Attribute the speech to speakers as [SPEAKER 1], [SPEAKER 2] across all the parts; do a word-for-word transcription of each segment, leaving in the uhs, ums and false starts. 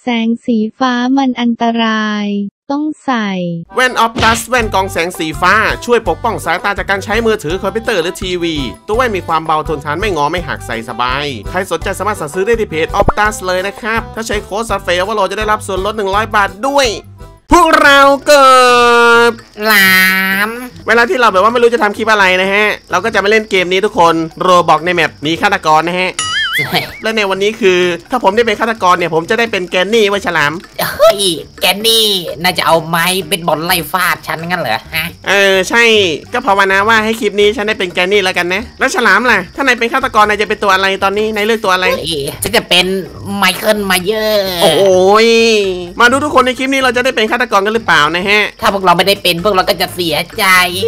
[SPEAKER 1] แสงสีฟ้ามันอันตรายต้องใส่
[SPEAKER 2] แว่นออฟตัสแว่นกรองแสงสีฟ้าช่วยปกป้องสายตาจากการใช้มือถือคอมพิวเตอร์หรือทีวีตัวแว่นมีความเบาทนทานไม่งอไม่หักใส่สบายใครสนใจสามารถสั่งซื้อได้ที่เพจออฟตัสเลยนะครับถ้าใช้โค้ดซัฟเฟลว่าเราจะได้รับส่วนลดหนึ่งร้อยบาทด้วยพวกเราเกิด
[SPEAKER 3] หลาม
[SPEAKER 2] เวลาที่เราแบบว่าไม่รู้จะทำคลิปอะไรนะฮะเราก็จะมาเล่นเกมนี้ทุกคนโรบอกในแมปหนีฆาตกรนะฮะและในวันนี้คือถ้าผมได้เป็นฆาตกรเนี่ยผมจะได้เป็นแกนนี่ไว้ฉลาม
[SPEAKER 3] เฮ้ยแกนนี่น่าจะเอาไม้เป็นบอลไล่ฟาดฉันงั้นเหรอฮะ
[SPEAKER 2] เออใช่ก็ภาวนาว่าให้คลิปนี้ฉันได้เป็นแกนนี่แล้วกันนะแล้วฉลามล่ะถ้านายเป็นฆาตกรนายจะเป็นตัวอะไรตอนนี้นายเลือกตัวอะไร
[SPEAKER 3] ฉันจะเป็นไมเคิลมาเยอร์
[SPEAKER 2] โอ้ยมาดูทุกคนในคลิปนี้เราจะได้เป็นฆาตกรกันหรือเปล่านะฮะ
[SPEAKER 3] ถ้าพวกเราไม่ได้เป็นพวกเราก็จะเสียใจ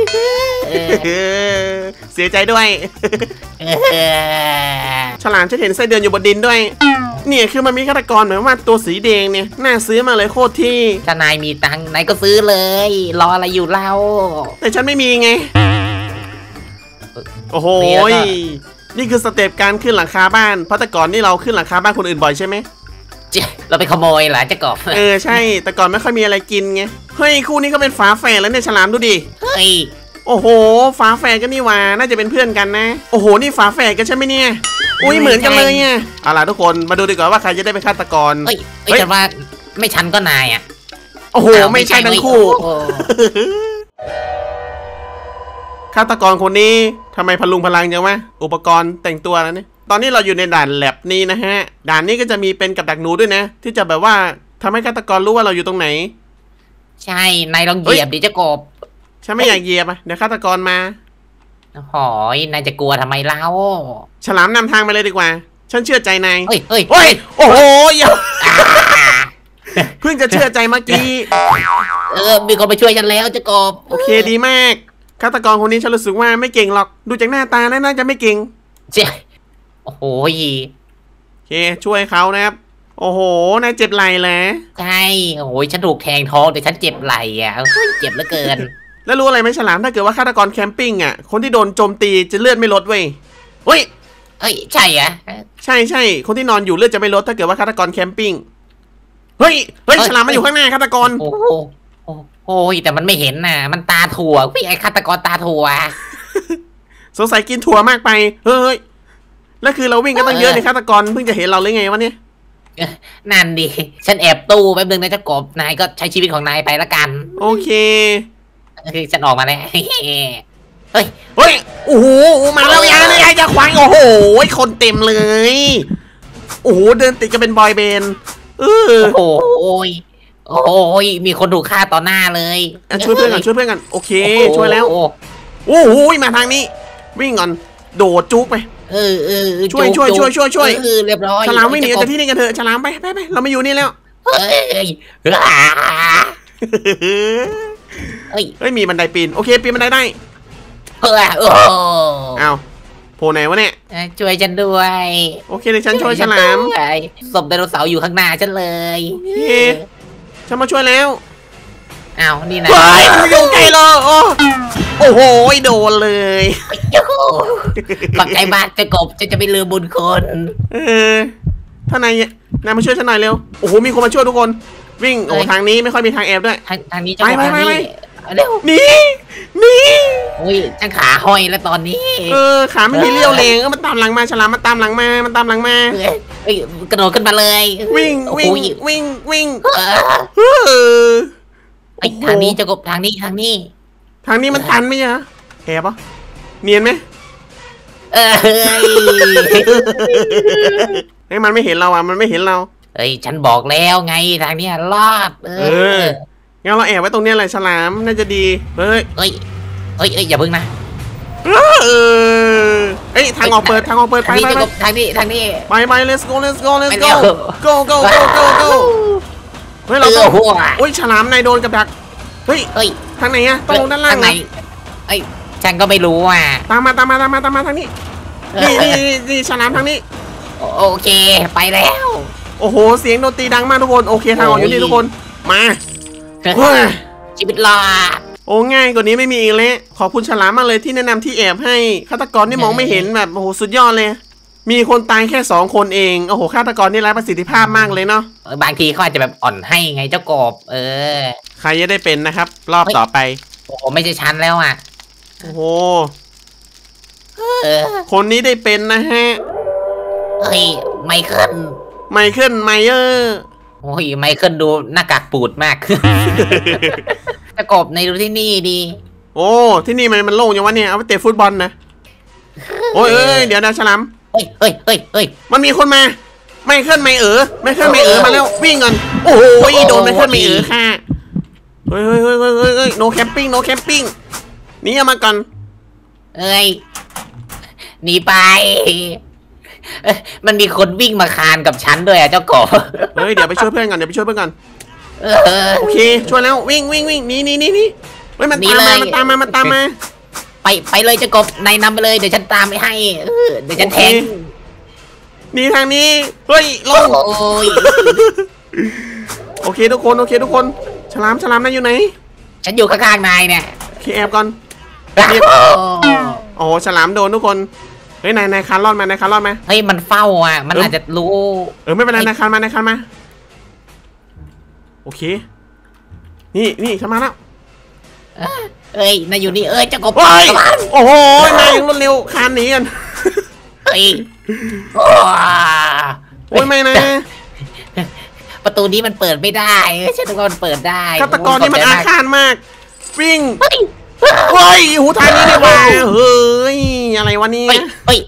[SPEAKER 2] เสียใจด้วยฉลามฉันเห็นไส้เดือนอยู่บนดินด้วยเนี่ยคือมันมีฆาตกรเหมือนว่าตัวสีแดงเนี่ยน่าซื้อมาเลยโคตรที่
[SPEAKER 3] ถ้านายมีตังค์นายก็ซื้อเลยรออะไรอยู่เล่า
[SPEAKER 2] แต่ฉันไม่มีไงโอ้โหนี่คือสเต็ปการขึ้นหลังคาบ้านเพราะแต่ก่อนนี่เราขึ้นหลังคาบ้านคนอื่นบ่อยใช่ไหม
[SPEAKER 3] เราไปขโมยเหรอเจ้ากบ
[SPEAKER 2] เออใช่แต่ก่อนไม่ค่อยมีอะไรกินไงเฮ้ยคู่นี้ก็เป็นฝาแฝดแล้วเนี่ยฉลามดูดิ
[SPEAKER 3] เฮ้ย
[SPEAKER 2] โอ้โหฝาแฝดกันนี่ว่าน่าจะเป็นเพื่อนกันนะโอ้โหนี่ฝาแฝดกันใช่ไหมเนี่ยอุ้ยเหมือนกันเลยเนี่ยเอาล่ะทุกคนมาดูดีกว่าว่าใครจะได้เป็นฆาตกร
[SPEAKER 3] เฮ้ยเฮ้ยแต่ว่าไม่ฉันก็นายอ่ะ
[SPEAKER 2] โอ้โหไม่ใช่ทั้งคู่ฆาตกรคนนี้ทำไมพลุงพลังจังวะอุปกรณ์แต่งตัวแล้วนี่ตอนนี้เราอยู่ในด่านแลบนี้นะฮะด่านนี้ก็จะมีเป็นกับดักหนูด้วยนะที่จะแบบว่าทำให้ฆาตกรรู้ว่าเราอยู่ตรงไหน
[SPEAKER 3] ใช่นายลองเหยียบดิเจ้ากบ
[SPEAKER 2] ฉันไม่อยากเหยียบอ่ะเดี๋ยวฆาตกรมา
[SPEAKER 3] หอยนายจะกลัวทำไมเล่า
[SPEAKER 2] ฉลามนำทางไปเลยดีกว่าฉันเชื่อใจนาย
[SPEAKER 3] เฮ้ยเฮ้ย
[SPEAKER 2] เฮ้ยโอ้โหเพิ่งจะเชื่อใจเมื่อกี้
[SPEAKER 3] เออมีคนไปช่วยฉันแล้วเจ้ากบ
[SPEAKER 2] โอเคดีมากฆาตกรคนนี้ฉันรู้สึกว่าไม่เก่งหรอกดูจากหน้าตาแล้วน่าจะไม่เก่ง
[SPEAKER 3] เจ๊โอ้โห
[SPEAKER 2] โอเคช่วยเขานะครับโอ้โหนายเจ็บไหล่แหละ
[SPEAKER 3] ใช่โอ้ยฉันถูกแทงท้องแต่ฉันเจ็บไหล่อ่ะเจ็บเหลือเกิน
[SPEAKER 2] แล้วรู้อะไรไหมฉลามถ้าเกิดว่าฆาตกรแคมปิ้งอ่ะคนที่โดนโจมตีจะเลือดไม่ลดเว้ยเฮ้ย
[SPEAKER 3] เฮ้ยใช่อ่ะ
[SPEAKER 2] ใช่ใช่คนที่นอนอยู่เลือดจะไม่ลดถ้าเกิดว่าฆาตกรแคมปิ้งเฮ้ยเฮ้ยฉลามมาอยู่ข้างหน้าฆาตกร
[SPEAKER 3] โอ้โหโอ้ยแต่มันไม่เห็นน่ะมันตาถั่วพี่ไอ้ฆาตกรตาถั่ว
[SPEAKER 2] สงสัยกินถั่วมากไปเฮ้ยแล้วคือเราวิ่งกันตั้งเยอะในฆาตกรเพิ่งจะเห็นเราเลยไงวะเนี่ย
[SPEAKER 3] นั่นดิฉันแอบตู้แป๊บนึงนะเจ้ากบนายก็ใช้ชีวิตของนายไปละกัน
[SPEAKER 2] โอเค
[SPEAKER 3] คือฉันออกมาแล้วเฮ้ย
[SPEAKER 2] เฮ้ยโอ้โหมาแล้วยาเลยยาควายโอ้โหคนเต็มเลยโอ้โหเดินติดกันเป็นบอยเบนเออ
[SPEAKER 3] โอ้ยโอ้ยมีคนถูกฆ่าต่อหน้าเลย
[SPEAKER 2] ช่วยเพื่อนกันช่วยเพื่อนกันโอเคช่วยแล้วโอ้โหมาทางนี้วิ่งก่อนโดดจุกไป
[SPEAKER 3] เออเออ
[SPEAKER 2] ช่วยช่วยช่วยช่วยช่วย
[SPEAKER 3] เรียบร้อย
[SPEAKER 2] ฉลามไม่หนีจากที่นี่กันเถอะฉลามไปไปไปเราไม่อยู่นี่แล้ว
[SPEAKER 3] เฮ้ย
[SPEAKER 2] เฮ้ยเฮ้ยมีบันไดปีนโอเคปีนบันไดได้
[SPEAKER 3] เฮ้ยโอ้
[SPEAKER 2] เอาโผล่ไหนวะเนี่ย
[SPEAKER 3] ช่วยฉันด้วย
[SPEAKER 2] โอเคเดี๋ยวฉันช่วยฉลาม
[SPEAKER 3] ศพไดโนเสาร์อยู่ข้างหน้าฉันเลย
[SPEAKER 2] โอเคฉันมาช่วยแล้ว
[SPEAKER 3] อ้าวนี่นะ
[SPEAKER 2] เฮ้ยอยู่ใกล้เลยโอ้โหโดนเลย
[SPEAKER 3] ขอบใจมากจะกบจะจะไม่ลืมบุญคุณ
[SPEAKER 2] เออท่านนายนายมาช่วยฉันหน่อยเร็วโอ้โหมีคนมาช่วยทุกคนวิ่งโอ้ทางนี้ไม่ค่อยมีทางแอบด้วย
[SPEAKER 3] ทางทางนี้ไปไปไป
[SPEAKER 2] เร็วนี่นี่
[SPEAKER 3] โอ้ยฉันขาห้อยแล้วตอนนี้
[SPEAKER 2] เออขาไม่มีเลี้ยวแรงมันตามหลังมาฉลามมันตามหลังมามันตามหลังมา
[SPEAKER 3] เอ้ยกระโดดขึ้นมาเลย
[SPEAKER 2] วิ่งวิ่งวิ่งวิ่ง
[SPEAKER 3] ไอ้ทางนี้จะกบทางนี้ทางนี้
[SPEAKER 2] ทางนี้มันตันไหมอะแอบปะเนียนไหม
[SPEAKER 3] เออ
[SPEAKER 2] เฮ้ยมันไม่เห็นเราอ่ะมันไม่เห็นเรา
[SPEAKER 3] เฮ้ยฉันบอกแล้วไงทางนี้รอด
[SPEAKER 2] เอองั้นเราแอบไว้ตรงนี้แหละฉลามน่าจะดีเฮ้ย
[SPEAKER 3] เฮ้ยเฮ้ยอย่าพึ่งนะ
[SPEAKER 2] เออเฮ้ยทางออกเปิดทางออกเปิดไปไป
[SPEAKER 3] ทางนี้ทางนี้
[SPEAKER 2] ไปไป let's go let's go let's go go go go go go เฮ้ยเราต้องโอ้ยฉลามนายโดนกับดักเฮ้ย
[SPEAKER 3] เฮ้ย
[SPEAKER 2] ทางไหนอะต้องลงด้านล่างไหน
[SPEAKER 3] ไอ้ฉันก็ไม่รู้อ่ะ
[SPEAKER 2] ตามมาตามมาตามมาตามมาทางนี้นี่นี่นี่ฉลามทางนี้
[SPEAKER 3] โอเคไปแล้ว
[SPEAKER 2] โอ้โหเสียงดนตรีดังมากทุกคนโอเคทางออกอยู่นี่ทุกคนมา
[SPEAKER 3] ชีวิตรอด
[SPEAKER 2] โอ้ง่ายกว่านี้ไม่มีอีกแล้วขอบคุณฉลามมากเลยที่แนะนำที่แอบให้ฆาตกรที่มองไม่เห็นแบบโอ้โหสุดยอดเลยมีคนตายแค่สองคนเองโอ้โหฆาตกรนี่ไร้ประสิทธิภาพมากเลยเนาะ
[SPEAKER 3] บางทีเขาอาจจะแบบอ่อนให้ไงเจ้ากบเออ
[SPEAKER 2] ใครจะได้เป็นนะครับรอบต่อไป
[SPEAKER 3] โอ้โหไม่ใช่ชั้นแล้วอ่ะ
[SPEAKER 2] โอ้โหคนนี้ได้เป็นนะฮะ
[SPEAKER 3] เฮ้ยไมเคิล
[SPEAKER 2] ไมเคิลไมเออร์
[SPEAKER 3] โอ้ยไมเคิลดูหน้ากากปูดมากเจ้ากบในดูที่นี่ดี
[SPEAKER 2] โอ้ที่นี่มันมันโล่งอย่างวะเนี่ยเอาไปเตะฟุตบอลนะโอ้ยเอ้ยเดี๋ยวนะฉลาม
[SPEAKER 3] เฮ้ยเฮ้ยเฮ้ยเฮ้ย
[SPEAKER 2] มันมีคนมาไม่เคลื่อนไม่เอ๋อไม่เคลื่อนไม่เอ๋อมาแล้ววิ่งก่อนโอ้โหโดนไม่เคลื่อนไม่เอ๋อค่ะเฮ้ยเฮ้ยเฮ้ยเฮ้ยเฮ้ยโนแคมปิ้งโนแคมปิ้งหนีออกมาก่อน
[SPEAKER 3] เอ้ยหนีไปมันมีคนวิ่งมาคานกับฉันด้วยอ่ะเจ้ากบ
[SPEAKER 2] เฮ้ยเดี๋ยวไปช่วยเพื่อนก่อนเดี๋ยวไปช่วยเพื่อนก่อนโอเคช่วยแล้ววิ่งวิ่งวิ่งหนีหนีหนีหนีเฮ้ยมันตามมามันตามมามันตามมา
[SPEAKER 3] ไปไปเลยเจ้ากบนายนำไปเลยเดี๋ยวฉันตามไปให้เดี๋ยวฉันแทง
[SPEAKER 2] นี่ทางนี้เฮ้ยลงโอเคทุกคนโอเคทุกคนฉลามฉลามนายอยู่ไหน
[SPEAKER 3] ฉันอยู่ข้างๆนายเนี่ย
[SPEAKER 2] โอเคแอบก่อนโอ้ฉลามโดนทุกคนเฮ้ยนายนายคานรอดมานายคานรอดไหม
[SPEAKER 3] เฮ้ยมันเฝ้าอ่ะมันอาจจะรู้
[SPEAKER 2] เออไม่เป็นไรนายคานมานายคานมาโอเคนี่นี่ฉันมาแล้ว
[SPEAKER 3] เอ้ยนายอยู่นี่เอ้ยเจ้ากบ
[SPEAKER 2] โอ้โหนายยังรวดเร็วคานหนีกัน
[SPEAKER 3] เฮ้ยโ
[SPEAKER 2] อ้ยไม่นะ
[SPEAKER 3] ประตูนี้มันเปิดไม่ได้ฉันนึกว่ามันเปิดได้
[SPEAKER 2] ฆาตกรนี่มันอาฆาตมากวิ่งเฮ้ยหูทางนี้เนี่ยว่าเฮ้ยอะไรวะนี่
[SPEAKER 3] เฮ้ย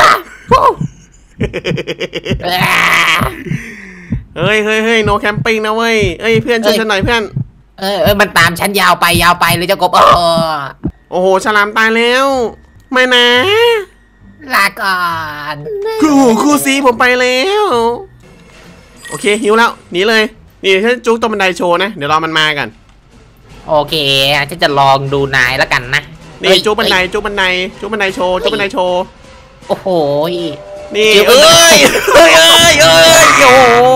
[SPEAKER 2] เฮ้ยเฮ้ยเฮ้ยโนแคมปิ้งนะเว้ยเอ้ยเพื่อนช่วยฉันหน่อยเพื่อน
[SPEAKER 3] เออเออมันตามฉันยาวไปยาวไปเลยเจ้ากบ
[SPEAKER 2] โอ้โหฉลามตายแล้วไม่นะ
[SPEAKER 3] ลาก่อน
[SPEAKER 2] ครูครูซีผมไปแล้วโอเคหิวแล้วหนีเลยนี่ฉันจุกตรงบันไดโชว์นะเดี๋ยวรอมันมากัน
[SPEAKER 3] โอเคฉันจะลองดูนายแล้วกันนะ
[SPEAKER 2] นี่จุกบันไดจุกบันไดจุกบันไดโชว์จุกบันไดโชว์
[SPEAKER 3] โอ้โห
[SPEAKER 2] นี่เอ้ยเอ้ยเอ้ยเอ้ยโ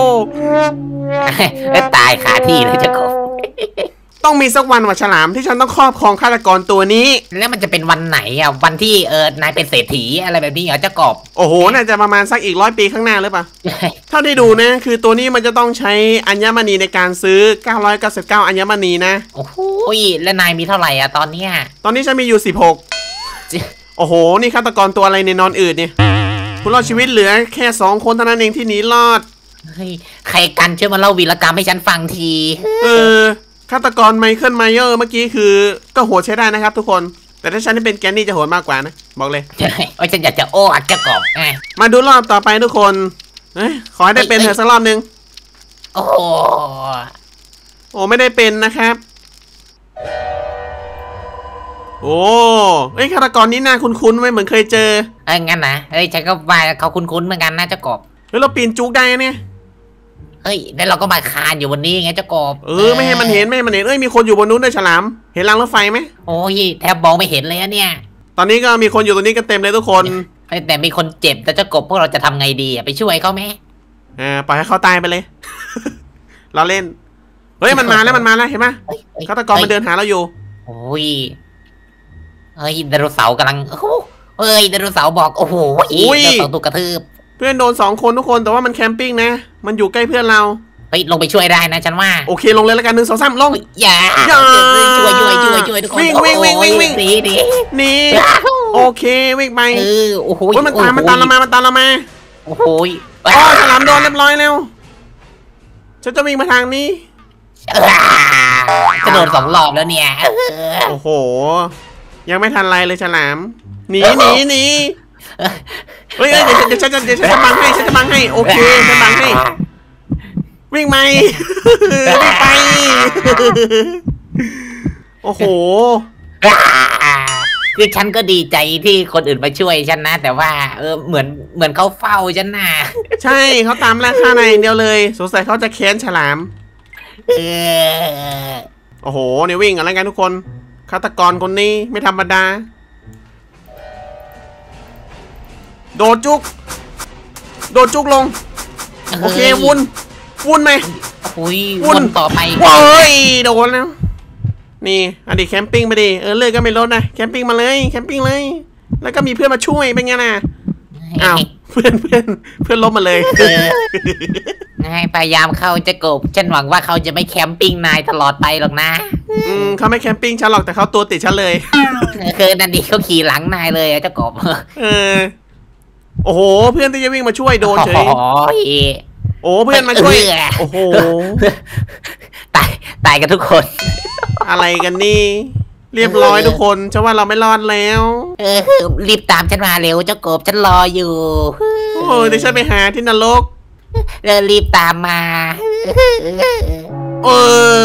[SPEAKER 3] อ้ตายขาที่เลยเจ้ากบ
[SPEAKER 2] ต้องมีสักวันว่าฉลามที่ฉันต้องครอบครองฆาตกรตัวนี้
[SPEAKER 3] แล้วมันจะเป็นวันไหนอ่ะวันที่เออนายเป็นเศรษฐีอะไรแบบนี้เหรอเจ้ากบ
[SPEAKER 2] โอ้โหน่าจะประมาณสักอีกร้อยปีข้างหน้าหรือเปล่าเท่าที่ดูนะคือตัวนี้มันจะต้องใช้อัญมณีในการซื้อเก้าร้อยเก้าสิบเก้าอัญมณีนะ
[SPEAKER 3] โอ้โหแล้วนายมีเท่าไหร่อ่ะตอนเนี้ย
[SPEAKER 2] ตอนนี้ฉันมีอยู่สิบหกโอ้โหนี่ฆาตกรตัวอะไรในนอนอืดเนี่ยผู้รอดชีวิตเหลือแค่สองคนเท่านั้นเองที่หนีรอด
[SPEAKER 3] เฮ้ยใครกันช่วยมาเล่าวีรกรรมให้ฉันฟังที
[SPEAKER 2] เออฆาตกรไมเคิลไมเออร์เมื่อกี้คือก็โหดใช้ได้นะครับทุกคนแต่ถ้าฉันที่เป็นแกนนี่จะโหดมากกว่านะบอกเลย
[SPEAKER 3] ใช่โอ้ยฉันอยากจะโอ้อักจะกบ
[SPEAKER 2] มาดูรอบต่อไปทุกคนเฮ้ยขอให้ได้เป็นเถอะสักรอบนึง
[SPEAKER 3] โอ้
[SPEAKER 2] โอ้ไม่ได้เป็นนะครับโอ้เอ้ยฆาตกรนี้หน้าคุ้นๆไว้เหมือนเคยเจอ
[SPEAKER 3] เอ้ยงั้นนะเฮ้ยฉันก็ว่าเขาคุ้นๆเหมือนกันนะเจ้ากบ
[SPEAKER 2] เฮ้ยเราปีนจุกได้เนี่ย
[SPEAKER 3] เฮ้ยแล้วเราก็มาคานอยู่บนนี้ไงเจ้ากบ
[SPEAKER 2] เออไม่ให้มันเห็นไม่ให้มันเห็นเอ้ยมีคนอยู่บนนู้นด้วยฉลามเห็นรางรถไฟไหม
[SPEAKER 3] โอ้ยแทบมองไม่เห็นเลยอะเนี่ย
[SPEAKER 2] ตอนนี้ก็มีคนอยู่ตรงนี้กันเต็มเลยทุกคน
[SPEAKER 3] แต่มีคนเจ็บแต่เจ้ากบพวกเราจะทำไงดีไปช่วยเขาไหม
[SPEAKER 2] อ่าปล่อยให้เขาตายไปเลยเราเล่นเฮ้ยมันมาแล้วมันมาแล้วเห็นไหมฆาตกรมันเดินหาเราอยู่
[SPEAKER 3] โอ้ยเฮ้ยไดโนเสาร์กำลังเฮ้ยไดโนเสาร์บอกโอ้โหไดโนเสาร์ถูกกระทืบ
[SPEAKER 2] เพื่อนโดนสองคนทุกคนแต่ว่ามันแคมปิ้งนะมันอยู่ใกล้เพื่อนเรา
[SPEAKER 3] ไปลงไปช่วยได้นะฉันว่า
[SPEAKER 2] โอเคลงเลยแล้วกันหนึ่งสองสามลง
[SPEAKER 3] อย่าช่วยช่วยช่วยช่วยทุกคน
[SPEAKER 2] วิ่งวิ่งวิ่งวิ่งวิ่ง
[SPEAKER 3] หนีหนี
[SPEAKER 2] หนีโอเควิ่งไป
[SPEAKER 3] เออโอ้โห
[SPEAKER 2] มันตามมันตามเรามามันตามเรามา
[SPEAKER 3] โอ้โห
[SPEAKER 2] อ๋อฉลามโดนเรียบร้อยแล้วฉันจะวิ่งมาทางนี้
[SPEAKER 3] จะโดนสองรอบแล้วเนี่ย
[SPEAKER 2] โอ้โหยังไม่ทันไรเลยฉลามหนีหนีหนีเฮ้ยเดี๋ยวเดี๋ยวฉันจะเดี๋ยวฉันจะบังให้ฉันจะบังให้โอเคฉันบังให้วิ่งไหมวิ่งไปโอ้โห
[SPEAKER 3] คือฉันก็ดีใจที่คนอื่นมาช่วยฉันนะแต่ว่าเออเหมือนเหมือนเขาเฝ้าฉันนะ
[SPEAKER 2] ใช่เขาตามล่าฆ่าในอย่างเดียวเลยสงสัยเขาจะแค้นฉลาม
[SPEAKER 3] เออ
[SPEAKER 2] โอ้โหเนี่ยวิ่งอะไรกันทุกคนฆาตกรคนนี้ไม่ธรรมดาโดดจุกโดดจุกลงโอเควุ่นวุ่นไหม
[SPEAKER 3] วุ่นต่อไป
[SPEAKER 2] โอ้ยโดนแล้วนี่อดีตแคมปิ้งไปดิเออเลิกก็ไม่ลดนะแคมปิ้งมาเลยแคมปิ้งเลยแล้วก็มีเพื่อนมาช่วยเป็นไงนะอ้าวพื่อนเพื่อนเพื่อนล้มมาเลย
[SPEAKER 3] ให้พยายามเข้าจะกบฉันหวังว่าเขาจะไม่แคมปิ้งนายตลอดไปหรอกนะ
[SPEAKER 2] อืมเขาไม่แคมปิ้งฉันหรอกแต่เขาตัวติดฉันเลย
[SPEAKER 3] คือนันดีเขาขี่หลังนายเลยอะเจ้ากบ
[SPEAKER 2] เออโอ้โหเพื่อนที่จะวิ่งมาช่วยโดนเฉย
[SPEAKER 3] โอ้ย
[SPEAKER 2] โอ้เพื่อนมาช่วยโอ้โห
[SPEAKER 3] ตายตายกันทุกคน
[SPEAKER 2] อะไรกันนี่เรียบร้อยทุกคนฉันว่าเราไม่รอดแล้ว
[SPEAKER 3] เออรีบตามฉันมาเร็วเจ้ากบฉันรออยู่
[SPEAKER 2] โอ้เดี๋ยวฉันไปหาที่นรก
[SPEAKER 3] เออรีบตามมา
[SPEAKER 2] เอ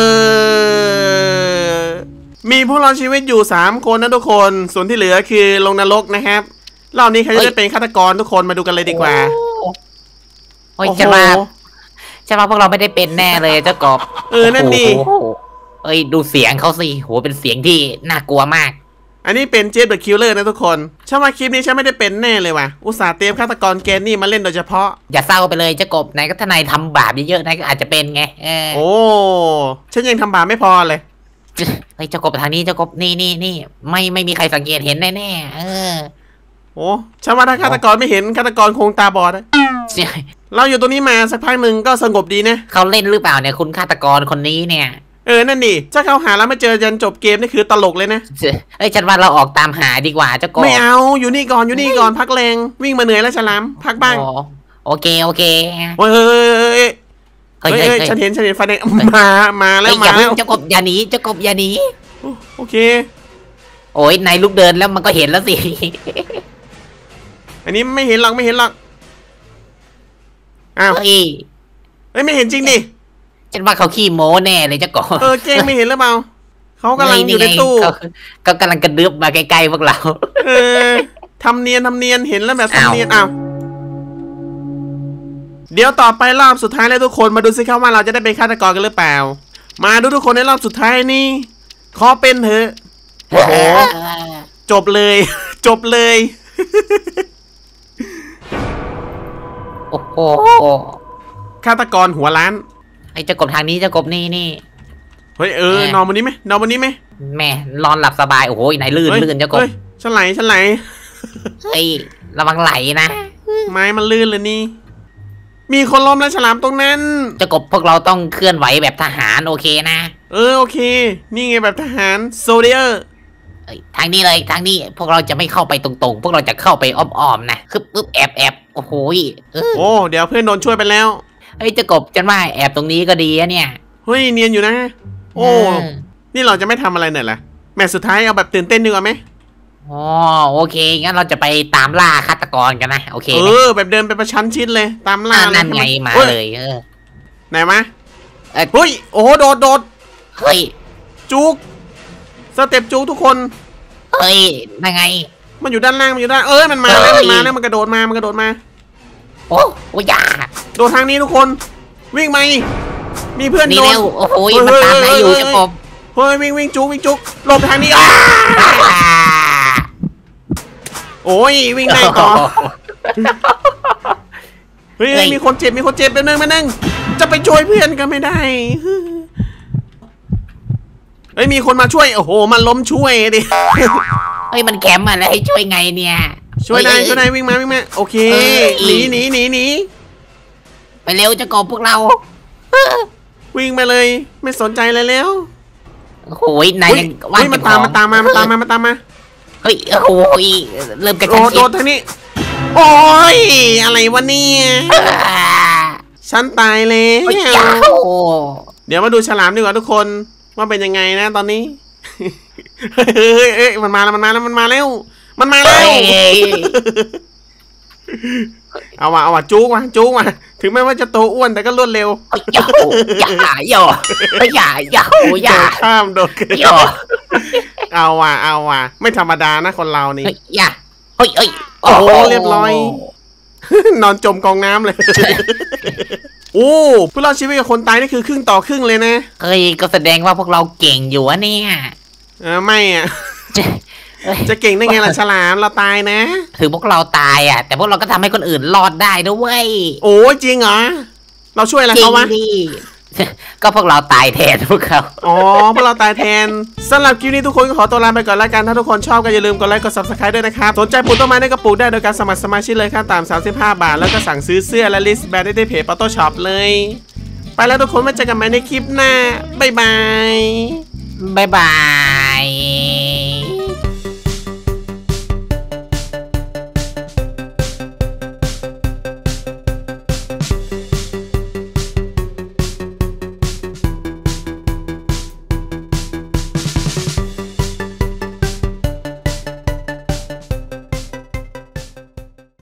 [SPEAKER 2] อมีผู้รอดชีวิตอยู่สามคนนะทุกคนส่วนที่เหลือคือลงนรกนะครับรอบนี้ใครจะได้เป็นฆาตกรทุกคนมาดูกันเลยดีกว่า
[SPEAKER 3] โอ้ยฉันว่าฉันว่าพวกเราไม่ได้เป็นแน่เลยเจ้ากบ
[SPEAKER 2] เออนั่นดิ
[SPEAKER 3] เอ้ยดูเสียงเขาสิโหเป็นเสียงที่น่ากลัวมาก
[SPEAKER 2] อันนี้เป็นเจฟเดอะคิลเลอร์นะทุกคนฉันว่าคลิปนี้ฉันไม่ได้เป็นแน่เลยว่ะอุตส่าห์เตรียมฆาตกรแกนนี่มาเล่นโดยเฉพาะ
[SPEAKER 3] อย่าเศร้าไปเลยเจ้ากบนายก็ถ้านายทำบาปเยอะๆนายก็อาจจะเป็นไงเออ
[SPEAKER 2] โอ้ฉันยังทำบาปไม่พอเลย
[SPEAKER 3] เฮ้ยเจ้ากบทางนี้เจ้ากบนี่นี่นี่ไม่ไม่มีใครสังเกตเห็นแน่ๆเออ
[SPEAKER 2] โอ้ฉันว่าถ้าฆาตกรไม่เห็นฆาตกรคงตาบอดอะเราอยู่ตรงนี้มาสักพักหนึ่งก็สงบดีนะ
[SPEAKER 3] เขาเล่นหรือเปล่าเนี่ยคุณฆาตกรคนนี้เนี่ย
[SPEAKER 2] เออนั่นดิถ้าเขาหาแล้วไม่เจอจนจบเกมนี่คือตลกเลยนะ
[SPEAKER 3] เอ้ยฉันว่าเราออกตามหาดีกว่าเจ้ากบ
[SPEAKER 2] ไม่เอาอยู่นี่ก่อนอยู่นี่ก่อนพักแรงวิ่งมาเหนื่อยแล้วฉลามพักบ้าง
[SPEAKER 3] อ๋อโอเคโอเค
[SPEAKER 2] เฮ้ยเฮ้ยเฮ้ย
[SPEAKER 3] เฮ้ย
[SPEAKER 2] เฮ้ย
[SPEAKER 3] เฮ้ย
[SPEAKER 2] เฮ้ยฉันเห็นฉันเห็นไฟแดงมามาแล้ว
[SPEAKER 3] เฮ้ยอ
[SPEAKER 2] มา
[SPEAKER 3] ย่า
[SPEAKER 2] แล้
[SPEAKER 3] เพิ่
[SPEAKER 2] ว
[SPEAKER 3] งเจ้ากบอย่าหนีเจ้ากบอย่าหนี
[SPEAKER 2] โอเค
[SPEAKER 3] โอ้ยนายลุกเดินแล้วมันก็เห็นแล้วสิ
[SPEAKER 2] อันนี้ไม่เห็นหรอกไม่เห็นหรอกอ้าว
[SPEAKER 3] เฮ้ย
[SPEAKER 2] เฮ้ยไม่เห็นจริงดิ
[SPEAKER 3] ฉันว่าเขาขี้โม้แน่เลยเจ้ากบ
[SPEAKER 2] เออเก้งไม่เห็นหรือเปล่าเขากำลังอยู่ในตู้
[SPEAKER 3] เขาเขากำลังกระดึบมาใกล้ๆพวกเรา
[SPEAKER 2] เออทำเนียนทำเนียนเห็นแล้วแบบทำเนียน
[SPEAKER 3] อ้า
[SPEAKER 2] อ้าว วเดี๋ยวต่อไปรอบสุดท้ายแล้วทุกคนมาดูสิครับว่าเราจะได้เป็นฆาตกรกันหรือเปล่า มาดูทุกคนในรอบสุดท้ายนี่ขอเป็นเถอะโอ้โหจบเลย จบเลย
[SPEAKER 3] โอ้โห
[SPEAKER 2] ฆาตกรหัวล้าน
[SPEAKER 3] ไอ้เจ้ากบทางนี้เจ้ากบนี่นี่
[SPEAKER 2] เฮ้ยเออนอนบนนี้ไหมนอนบนนี้ไหม
[SPEAKER 3] แม่นอนหลับสบายโอ้โหไหนลื่น
[SPEAKER 2] ฮ้ย
[SPEAKER 3] ลื่นเจ้ากบ
[SPEAKER 2] ฮ้ยฉันไหลฉันไหล
[SPEAKER 3] เฮ้ยระวังไหลนะ
[SPEAKER 2] ไม้มันลื่นเลยนี่ มีคนล้มแล้วฉลามตรงนั้น
[SPEAKER 3] เจ้ากบพวกเราต้องเคลื่อนไหวแบบทหารโอเคนะ
[SPEAKER 2] เออโอเค นี่ไงแบบทหารโซเดียร์
[SPEAKER 3] เอ้ยทางนี้เลยทางนี้พวกเราจะไม่เข้าไปตรงๆ พวกเราจะเข้าไปอ้อมๆนะคือปึ๊บแอบแอบโอ้โหเออ
[SPEAKER 2] โอ้เดี๋ยวเพื่อนโดนช่วยไปแล้ว
[SPEAKER 3] เฮ้ยเจ้ากบฉันว่าแอบตรงนี้ก็ดีอะเนี่ย
[SPEAKER 2] เฮ้ยเนียนอยู่นะ โอ้
[SPEAKER 3] เออ
[SPEAKER 2] นี่เราจะไม่ทำอะไรหน่อยเหรอแมตช์สุดท้ายเอาแบบตื่นเต้นดีกว่าไหม
[SPEAKER 3] อ๋อโอเคงั้นเราจะไปตามล่าฆาตกรกันนะโอเค
[SPEAKER 2] เอ
[SPEAKER 3] ไหม
[SPEAKER 2] อแบบเดินไปประชันชิดเลยตามล่า
[SPEAKER 3] อ่า
[SPEAKER 2] เลย
[SPEAKER 3] นั่นไงมา
[SPEAKER 2] ฮ้
[SPEAKER 3] เลยเออ
[SPEAKER 2] ไหนมา
[SPEAKER 3] เอ้ย
[SPEAKER 2] เฮ้ยโอ้โหโดดโดด
[SPEAKER 3] เฮ้ย
[SPEAKER 2] จุกสเต็ปจุกทุกคน
[SPEAKER 3] เฮ้ยนั่นไง
[SPEAKER 2] มันอยู่ด้านล่างมันอยู่ด้านเอ้ยมันมาแล้ว
[SPEAKER 3] เฮ้ย
[SPEAKER 2] มันมาแล้วมันกระโดดมามันกระโดดมา
[SPEAKER 3] โอ้โอ้ยา
[SPEAKER 2] โดดทางนี้ทุกคน วิ่งมามีเพื่อน
[SPEAKER 3] นี่
[SPEAKER 2] โดน
[SPEAKER 3] เร็วโอ้โห
[SPEAKER 2] เฮ้ย
[SPEAKER 3] มันตามนายอยู่
[SPEAKER 2] เฮ้ย
[SPEAKER 3] เจ้ากบ
[SPEAKER 2] เฮ้ยวิ่งวิ่งจุกวิ่งจุกหลบไปทางนี้อ้าโอ้ยวิ่งได้ต่อเฮ้ย
[SPEAKER 3] เฮ้ย
[SPEAKER 2] มีคนเจ็บมีคนเจ็บไปนึงไปนึงจะไปช่วยเพื่อนก็ไม่ได้เฮ้ยมีคนมาช่วยโอ้โหมันล้มช่วยดิ
[SPEAKER 3] เฮ้ยมันแคมป์อะไรให้ช่วยไงเนี่ย
[SPEAKER 2] ช่วยนาย
[SPEAKER 3] เฮ้
[SPEAKER 2] ช่วยนายวิ่งมาวิ่งมาโอเค
[SPEAKER 3] เอ้ย
[SPEAKER 2] หนีหนีหนีหนี
[SPEAKER 3] ไปเร็วเจ้ากบพวกเรา
[SPEAKER 2] วิ่งไปเลย ไม่สนใจอะไรแล้ว
[SPEAKER 3] โอ้โหนาย
[SPEAKER 2] เฮ้ย
[SPEAKER 3] ยังว่าง
[SPEAKER 2] เฮ้ยมันตามมาตามมามันตามมามันตามมา
[SPEAKER 3] เฮ้ยโอ้โหเริ่มกระ
[SPEAKER 2] โด
[SPEAKER 3] ชั้น
[SPEAKER 2] ดโด
[SPEAKER 3] ชิ
[SPEAKER 2] ดทางนี้ โอ้ยอะไรวะเนี่ย
[SPEAKER 3] ด
[SPEAKER 2] ฉันตายแล้
[SPEAKER 3] โอ้ยว ยาโอ้
[SPEAKER 2] เดี๋ยวมาดูฉลามดีกว่าทุกคนว่าเป็นยังไงนะตอนนี้ เฮ้ยเฮ้ยเฮ้ยมันมาแล้วมันมาแล้วมันมาแล้วมันมาแล้ว
[SPEAKER 3] เฮ้ย
[SPEAKER 2] เอาว่ะเอาว่ะจุกว่ะจุกว่ะถึงแม้ว่าจะโตอ้วนแต่ก็รวดเร็ว
[SPEAKER 3] โย่อย่าโย่อย่าอย่าโอ้ย่า
[SPEAKER 2] โดดข้ามโดดขึ้น
[SPEAKER 3] โย่
[SPEAKER 2] เอาว่ะเอาว่ะไม่ธรรมดานะคนเรานี่
[SPEAKER 3] เฮ้ยอย่าเฮ้ยเฮ้ย
[SPEAKER 2] โอ้โหเรียบร้อย นอนจมกองน้ำเลย โอ้ผู้รอดชีวิตกับคนตายนี่คือครึ่งต่อครึ่งเลยนะ
[SPEAKER 3] เฮ้ยก็แสดงว่าพวกเราเก่งอยู่อะเนี่ย
[SPEAKER 2] เออไม่อ่ะ
[SPEAKER 3] เฮ้ย
[SPEAKER 2] จะเก่งได้ไงล่ะฉลามเราตายนะ
[SPEAKER 3] ถึงพวกเราตายอ่ะ แต่พวกเราก็ทำให้คนอื่นรอดได้ด้วย
[SPEAKER 2] โอ้จริงเหรอเราช่วยอะไร
[SPEAKER 3] จริง
[SPEAKER 2] เขาวะ
[SPEAKER 3] ดิก็พวกเราตายแทนพวกเขา
[SPEAKER 2] อ๋อพวกเราตายแทนสำหรับคลิปนี้ทุกคนก็ขอตัวลาไปก่อนแล้วกันถ้าทุกคนชอบก็อย่าลืมกดไลค์กด ซับสไครบ์ ด้วยนะครับสนใจปลูกต้นไม้ได้ก็ปลูกได้โดยการสมัครสมาชิกเลยค่าตามสามสิบห้าบาทแล้วก็สั่งซื้อเสื้อและลิสต์แบรนด์ได้ที่เพจ Photoshop เลยไปแล้วทุกคนมาเจอกันใหม่ในคลิปหน้าบ๊ายบาย
[SPEAKER 3] บ๊ายบาย